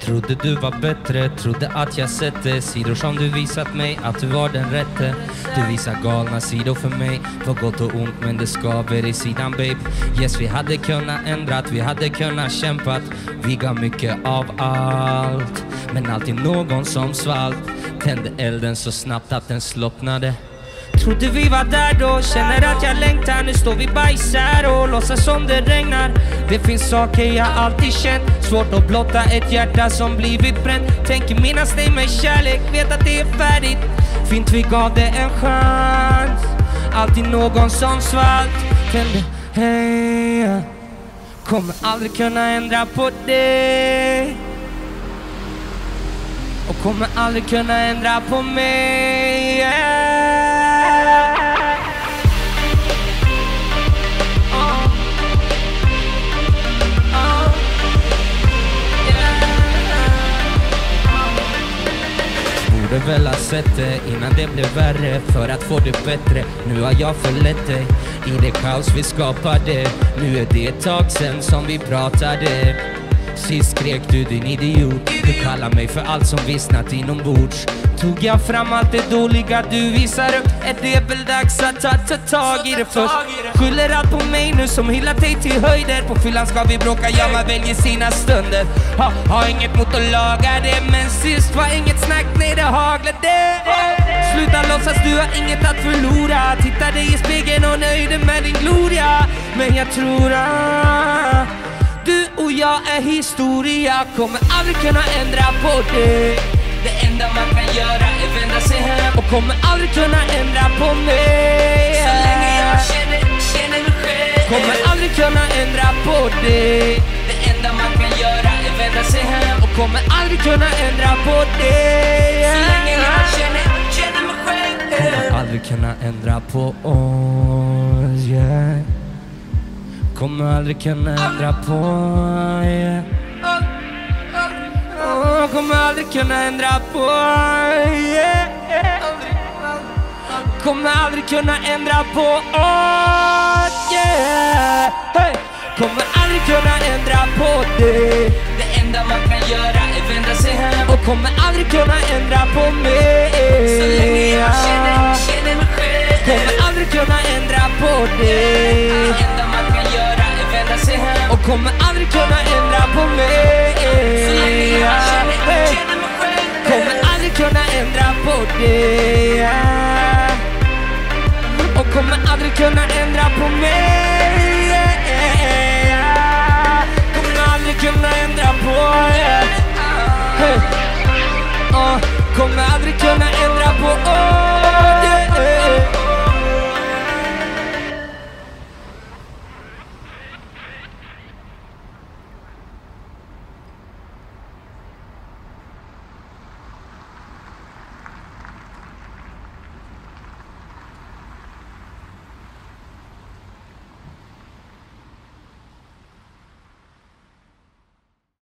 Trodde du var bättre, trodde att jag sett det. Sidor som du visat mig att du var den rätte. Du visar galna sidor för mig, för gott och ont, men det skaver i sidan babe. Yes, vi hade kunnat ändrat, vi hade kunnat kämpat. Vi gav mycket av allt, men alltid någon som svalt. Tände elden så snabbt att den slocknade. Trodde vi var där då, känner att jag längtar. Nu står vi bara isär och låtsas som det regnar. Det finns saker jag alltid känt, svårt att blotta ett hjärta som blivit bränt. Tänker minnas dig med kärlek, vet att det är färdigt. Fint vi gav det en chans. Alltid någon som svalt. Tände, hej, kommer aldrig kunna ändra på det. Och kommer aldrig kunna ändra på mig, Borde väl ha sett det innan det blev värre, för att få det bättre. Nu har jag förlett dig i det kaos vi skapade. Nu är det ett tag sen som vi pratade. Sist skrek du din idiot. Du kallar mig för allt som vissnat inombords. Tog jag fram allt det dåliga du visar upp, är det väl dags att ta tag i det först. Skyller allt på mig nu som hyllat dig till höjder. På fyllan ska vi bråka, ja man väljer sina stunder. Ha inget mot att laga det, men sist var inget snack, nej det haglade. Sluta låtsas, du har inget att förlora. Titta dig i spegeln och nöjde med din gloria. Men jag tror att du och jag är historia. Kommer aldrig kunna ändra på det. Det enda man kan göra är vända sig hem. Och kommer aldrig kunna ändra på mig. Så länge jag känner mig själv. Kommer aldrig kunna ändra på det. Det enda man kan göra är vända sig hem. Och kommer aldrig kunna ändra på det. Så länge jag känner mig själv. Kommer aldrig kunna ändra på oss, yeah. Kommer aldrig kunna ändra på, yeah. Kommer aldrig kunna ändra på, yeah. Kommer aldrig kunna ändra på oss, yeah. Hey. Kommer aldrig kunna ändra på det. Det enda man kan göra är vända sig hem. Och kommer aldrig kunna ändra på mig. Så länge jag känner mig själv. Kommer aldrig kunna ändra på det. Det enda man kan göra är vända sig hem. Och kommer aldrig kunna ändra på mig. Så länge jag känner mig själv. Kommer aldrig kunna ändra på det. Och kommer aldrig kunna ändra på mig. Kommer aldrig kunna ändra på, hey. Kommer aldrig kunna ändra på